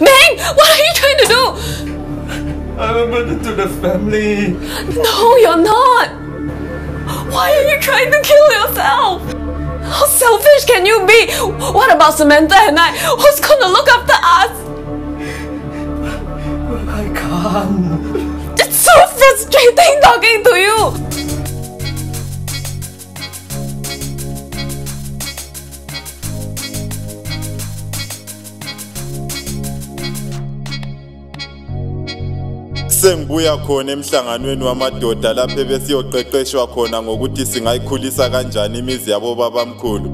Meng, what are you trying to do? I'm a burden to the family. No, you're not. Why are you trying to kill yourself? How selfish can you be? What about Samantha and I? Who's gonna look after us? I can't. It's so frustrating talking to you. Sengibuya khona emhlanganweni wamadoda lapho besiyoqeqeshwa khona ngokuthi singayikhulisa kanjani imizi yabo babamkhulu.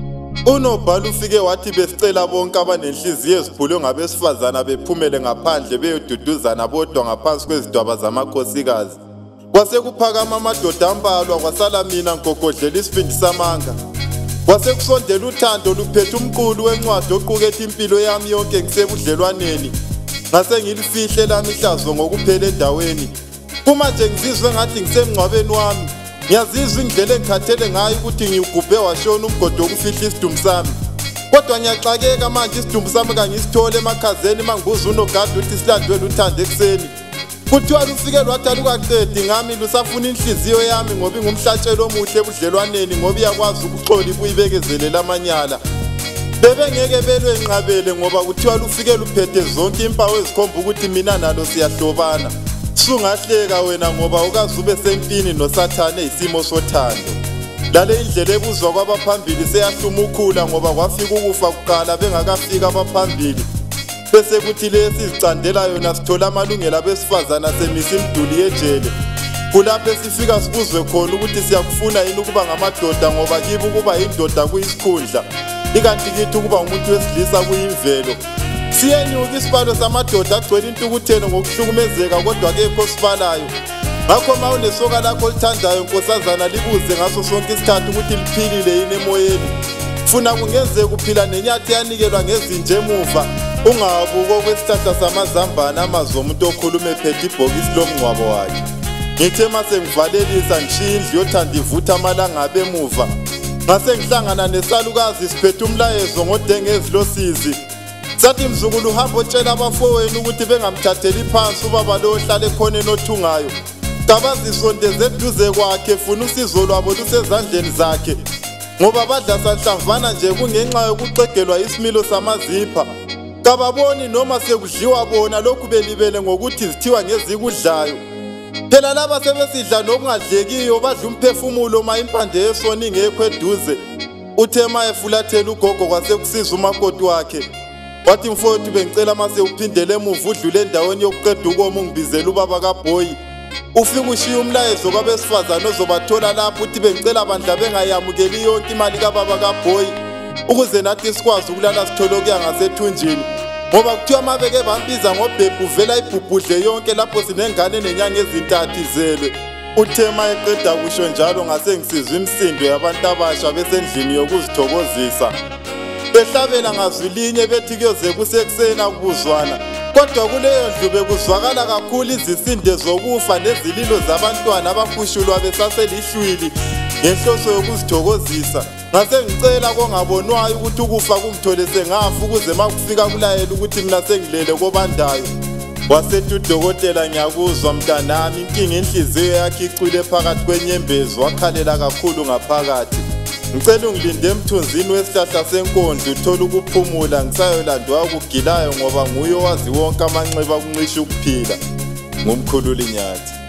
Unobhala ufike wathi besicela bonke abanenhliziyo eziphulwe ngabesifazana bephumele ngaphandle beyoduduzana bodwa ngaphansi kwezidwaba zamakhosikazi. Kwase kuphakama amadoda ambalwa kwasala mina ngogodlela isibindi samanga. Kwase kusondela uthando luphethe umqulu wencwadi oqukethe impilo yami yonke ngisebudlelwaneni. Ngase ngilifihle lami ihlazo ngokuphela endaweni. Kuma nje ngizizwe ngathi ngisemngcwabeni wami. Ngiyazizwa indlela engikhathele ngayo ukuthi ngiyugubhe washona umgodo wokufihla isidumbu sami. Kodwa ngiyaxakeka manje isidumbu sami kangisithole emakhazeni mangibuza unogada ukuthi silandwele uthando ekseni. Kuthiwa lufike lwathi alukaqedi ngami lusafuna inhliziyo yami ngoba ingumhlatshelo omuhle ebudlelwaneni ngoba iyakwazi ukuxola ibuyibekezelela amanyala. Bebengeke belwe enqabele ngoba kuthiwa lufike luphethe zonke impawu ezikhomba ukuthi mina nalo siyahlobana. Sungahleka wena ngoba ukazube sempini noSathane isimo sothando. Lale indlela ebuzwa kwabaphambili seyahluma ukhula ngoba kwafika ukufa kuqala bengakafika abaphambili. Bese kuthi lesi sizicandela yona sithola amalungelo abesifazana semisa imiduli yejele. Kulapho sifika sibuzwe khona ukuthi siyakufuna yini ukuba ngamadoda ngoba kibe ukuba indoda kuyisikhundla. Ikanti kithi ukuba umuntu wesilisa kuyimvelo. Siyenyuka isibalo samadoda agcwele intukuthelo ngokuhlukumezeka kodwa akekho sibalayo. Ngakho ma unesoka lakho lithandayo nkosazana libuze ngaso sonke isikhathi ukuthi liphilile yini emoyeni. Funa kungenzeka ukuphila nenyathi yanikelwa ngezinje emuva. Ungabuko kwesihlahla samazambane amazwi omuntu okhuluma ephethe ibhokisi lomngcwabo wakhe. Ngithe mase ngivalelisa ngishiya indlu yothanda ivutha amalanga emuva. Ngase ngihlangana nesalukazi siphethe umlayezo ngodengezi losizi. Sathi mzukulu uhamba otshela abafowenu ukuthi bengamthatheli phansi ubaba lo ohlala ekhoneni othungayo. Kabazisondeze eduze kwakhe funa usizo lwabo lusezandleni zakhe. Ngoba badla sanhlamvana nje kungenxa yokuxegelwa isimilo samazipha. Kababoni noma sekudliwa bona lokhu belibele ngokuthi zithiwa ngezikudlayo. Phela laba sebesidla nokungadlekiyo badla umphefumulo ma impande yesoni ngekho eduze. Uthe ma efulathela ugogo kwase kusiza umakoti wakhe. Wathi mfowethu bengicela mase uphindele emuva udlule endaweni yokuqeda ukoma ungibizela ubaba kaBoyi. Ufika ushiya umlayezo kwabesifazana ozobathola lapho uthi bengicela bandla bengayamukeli yonke imali kababa kaBoyi ukuze nathi sikwazi ukulala sithole okuya ngasethunjini. Ngoba kuthiwa mabeke bambiza ngobhebhu uvela ibhubhudle yonke lapho sinengane nenyanga ezintathu izelwe. Uthema eqeda kusho njalo ngase ngisizwa imisindo yabantu abasha besendlini yokuzithokozisa. Behlabela ngazwi linye bethi kuyoze kusekuseni akubuzwana. Kodwa kuleyo ndlu bekuzwakala kakhulu izisinde zokufa nezililo zabantwana abafushulwa besaselihlwili ngenhloso yokuzithokozisa. Ngase ngicela kongabonwayo ukuthi ukufa kungithole sengafa ukuze makufika kulayela ukuthi mina sengilele kobandayo. Wasethi udokotela ngiyakuzwa mntanami inkinga inhliziyo yakhe icwile phakathi kwenyembezi wakhalela kakhulu ngaphakathi. Ngicela ungilinde emthunzini wesihlahla senkondlo uthola ukuphumula ngisayolandwa ukugilayo ngoba nguye owazi wonke amanxeba kuncisha ukuphila. Ngumkhululi Nyathi.